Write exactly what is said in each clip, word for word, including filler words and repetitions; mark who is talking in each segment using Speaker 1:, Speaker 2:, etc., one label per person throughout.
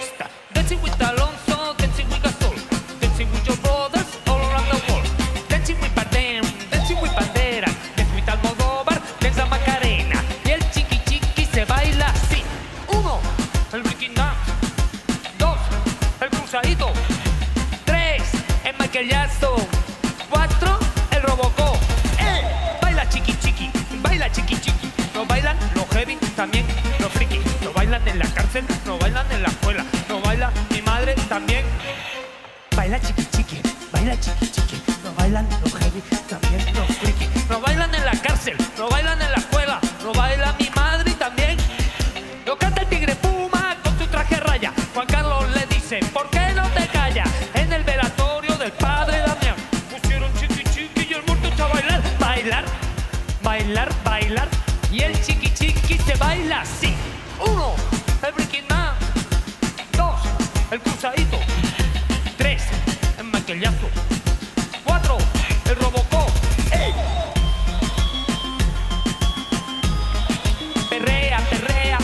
Speaker 1: pista. Dancing with Alonso, dancing with Gasol, dancing with your brothers all around the world. Dancing with Badem, dancing with Bandera, dancing with Almodóvar, dance la Macarena. Y el chiqui chiqui se baila así. Uno, el breaking dance. Dos, el cruzadito. Tres, el Michael Jackson. Cuatro, el Robocop. ¡Eh! Baila chiqui chiqui, baila chiqui chiqui. Lo bailan los heavy, también los friki. Lo bailan en la cárcel, lo bailan en la escuela. Lo baila mi madre también. Baila chiqui chiqui, baila chiqui chiqui. Lo bailan los heavy, también los friki. Lo bailan en la cárcel, lo bailan en la escuela. Lo baila mi madre también. Lo canta el tigre Puma con su traje raya. Juan Carlos le dice, ¿por qué no te callas? En el velatorio del padre Damián pusieron chiqui chiqui y el muerto está a bailar. Bailar, bailar, bailar. Y el chiqui chiqui se baila así. Uno, el breaking man. Dos, el cruzadito. Tres, el Michael Jackson. Cuatro, el Robocop. ¡Ey! Perrea, perrea.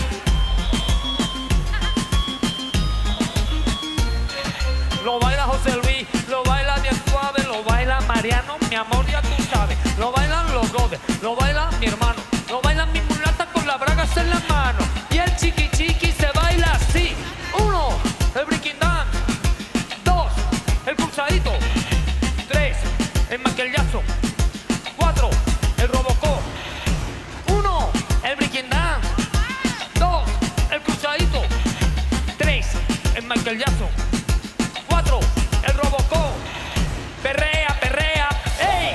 Speaker 1: Lo baila José Luis, lo baila bien suave, lo baila Mariano, mi amor ya tú sabes. Lo bailan los brothers, lo baila mi hermano, lo bailan mis mulatas con las bragas en la mano. Y el chiqui chiqui se baila así. Uno, el breaking dance. Dos, el cruzadito. Tres, el Michael Jackson. Cuatro, el Robocop. Uno, el breaking dance. Dos, el cruzadito. Tres, el Michael Jackson. Cuatro, el Robocop. Perrea, perrea. ¡Ey!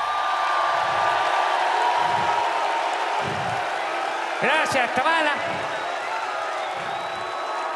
Speaker 1: Gracias, Kamala.